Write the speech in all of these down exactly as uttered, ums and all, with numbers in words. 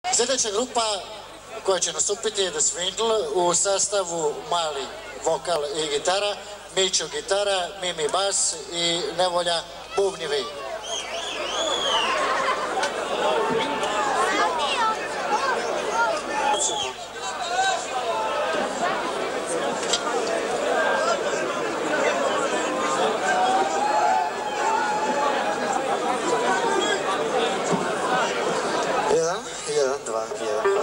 Sljedeća grupa koja će nastupiti je The Swindle u sastavu mali vokal i gitara, Mićo gitara, Mimi bas i Nevolja bubnjevi. Jedan, jedan, dva, jedan.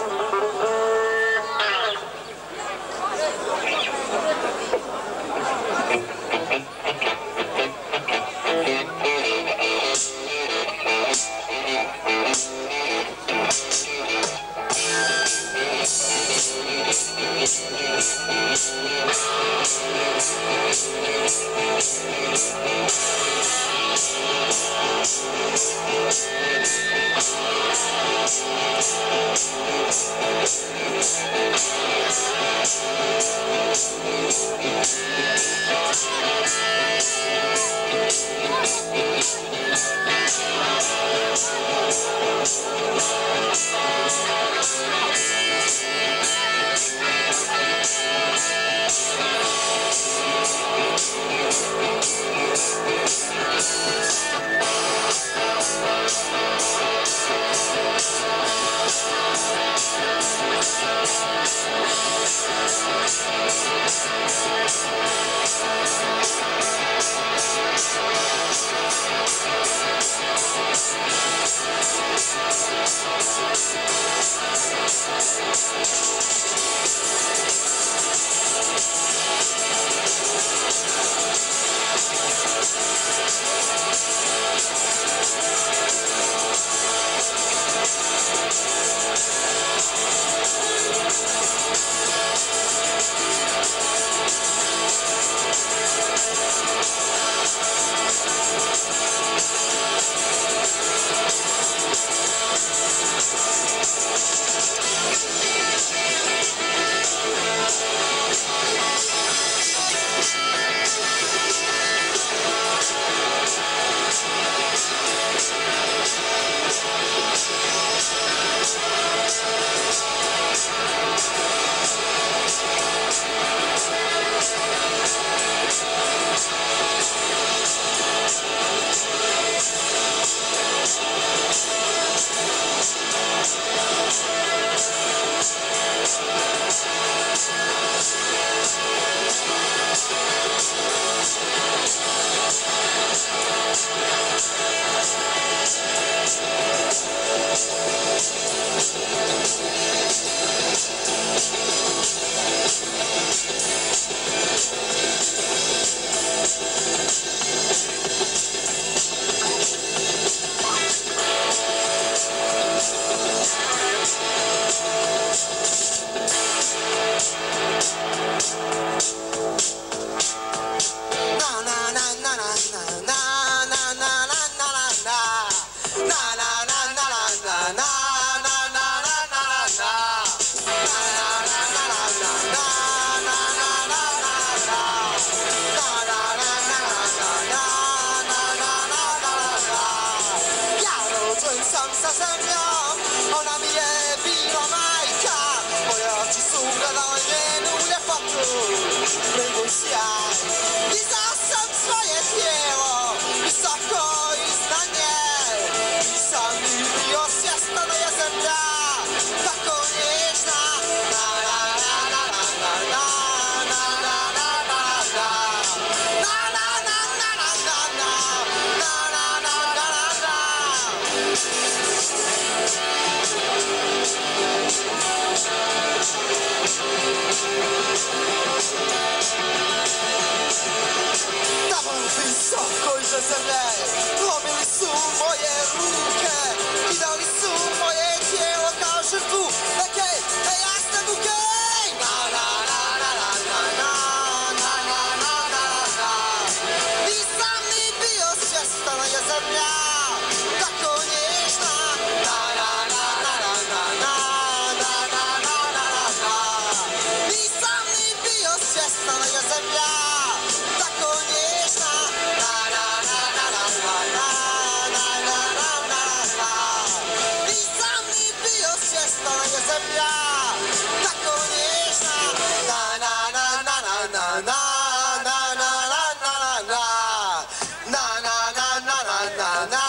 sam ja tako nježna. Na na na na na na na na na na na na na na na na na na na.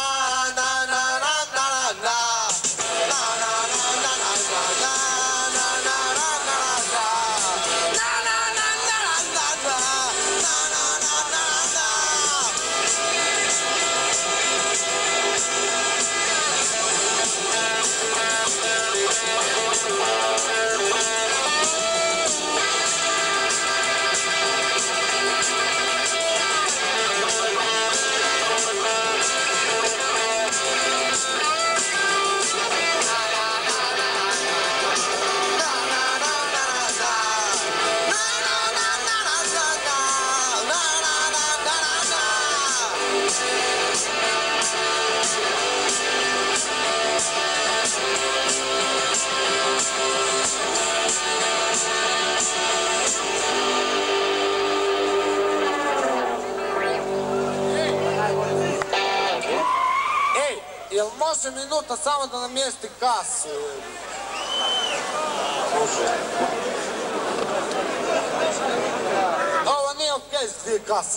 Jel može minuta samo da namjesti kasu? Ovo nije okej s dvije kase.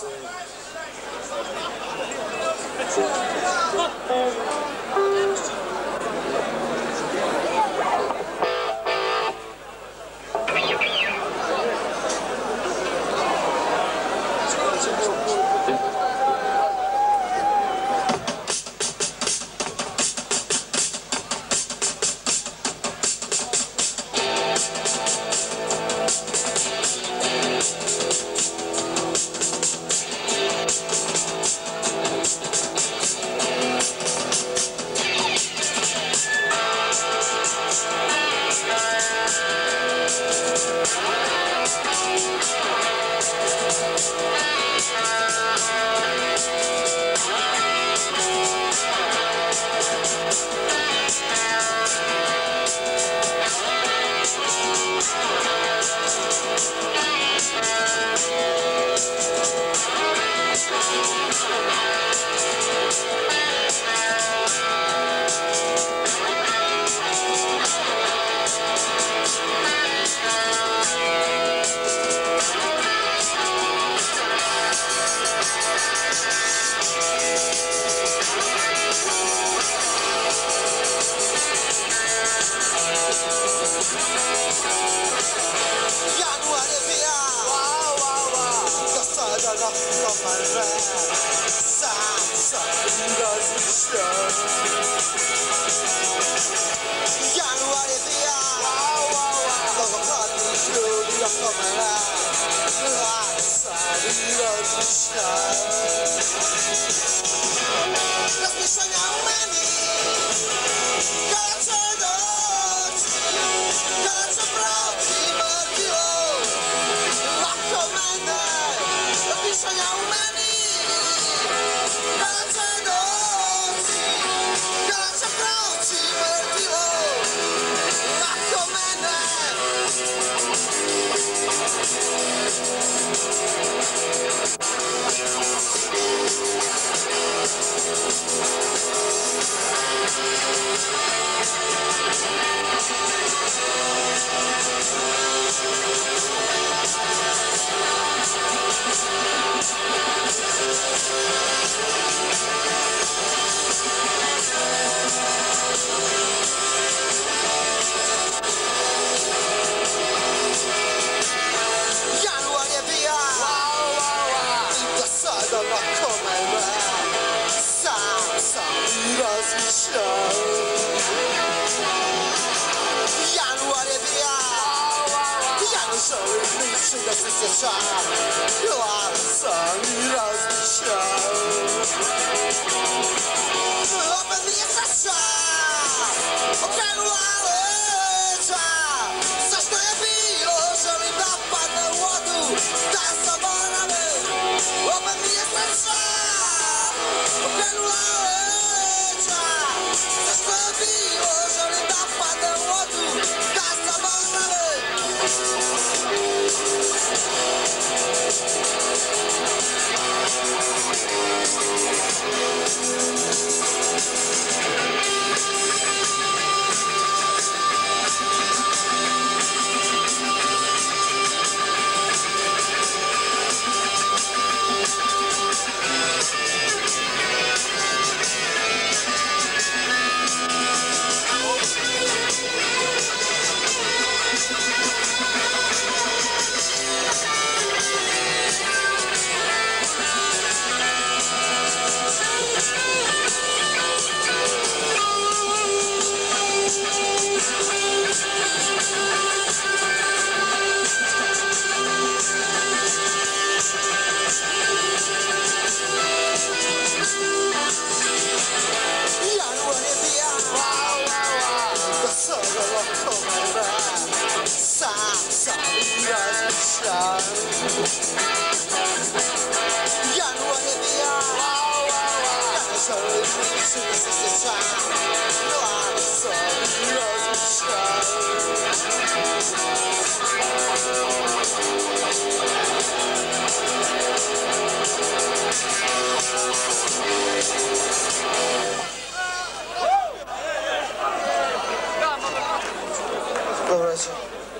Dobro večer.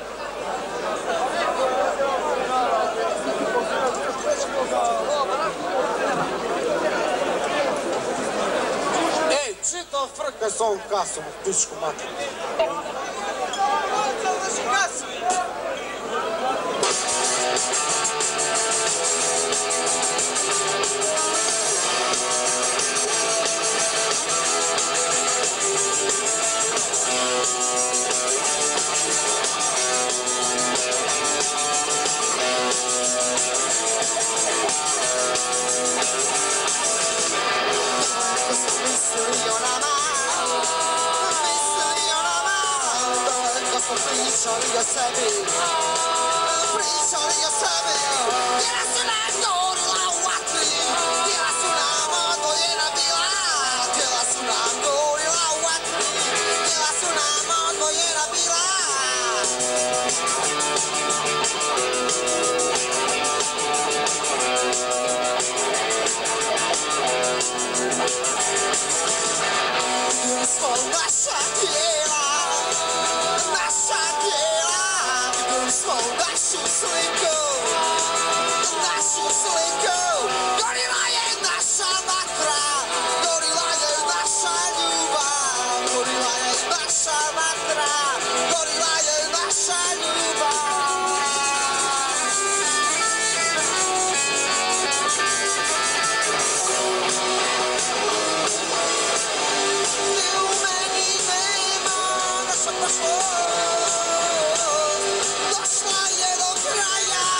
Ej, čitav frka s ovom kasom u pičku materiju. Pričali o sebi, pričali o sebi. Djela su nam gorila u vatri, djela su nam odvojena bila. Djela su nam gorila u vatri, djela su nam odvojena bila. Gdje smo naša tijela, naša tijela, gdje smo našu sliku, našu sliku. Gorila je naša vatra, gorila je naša ljubav, gorila je naša vatra, gorila je naša ljubav. Ni u meni nema naša prošlost, došla je do kraja.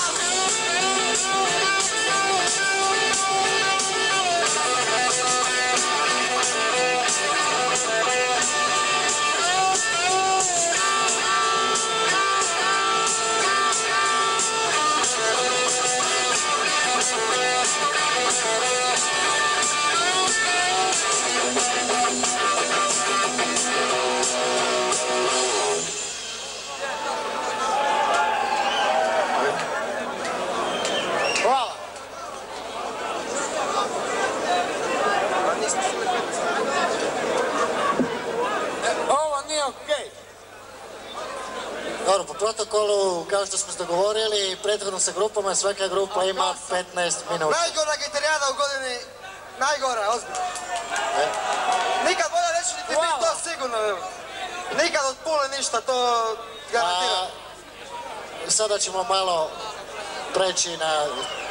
Hvala. Ovo nije okej. Dobro, po protokolu, kao što smo se dogovorili, prethodno sa grupama, svaka grupa ima petnaest minuta. Najgora gitarijada u godini, najgora, ozbiljno. Nikad bolje neću niti biti, to sigurno. evo. Nikad od pule ništa, to garantiram. A sada ćemo malo preći na